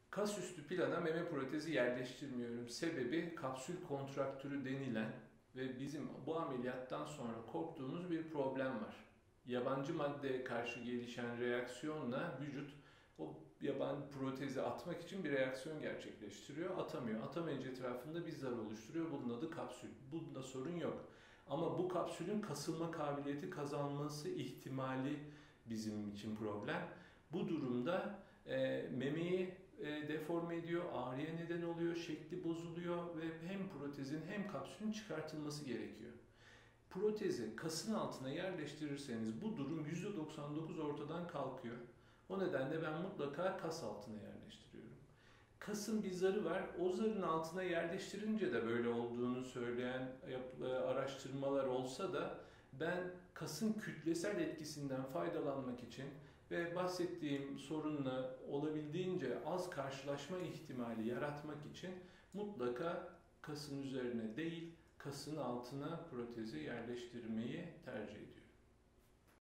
Kasüstü plana meme protezi yerleştirmiyorum. Sebebi kapsül kontraktürü denilen ve bizim bu ameliyattan sonra korktuğumuz bir problem var. Yabancı maddeye karşı gelişen reaksiyonla vücut o yabancı protezi atmak için bir reaksiyon gerçekleştiriyor. Atamıyor. Atamayınca etrafında bir zar oluşturuyor. Bunun adı kapsül. Bunda sorun yok. Ama bu kapsülün kasılma kabiliyeti kazanması ihtimali bizim için problem. Bu durumda memeyi deforme ediyor, ağrıya neden oluyor, şekli bozuluyor ve hem protezin hem kapsülün çıkartılması gerekiyor. Protezi kasın altına yerleştirirseniz bu durum %99 ortadan kalkıyor. O nedenle ben mutlaka kas altına yerleştiriyorum. Kasın bir zarı var. O zarın altına yerleştirince de böyle olduğunu söyleyen araştırmalar olsa da ben kasın kütlesel etkisinden faydalanmak için ve bahsettiğim sorunla olabildiğince az karşılaşma ihtimali yaratmak için mutlaka kasın üzerine değil, kasın altına protezi yerleştirmeyi tercih ediyorum.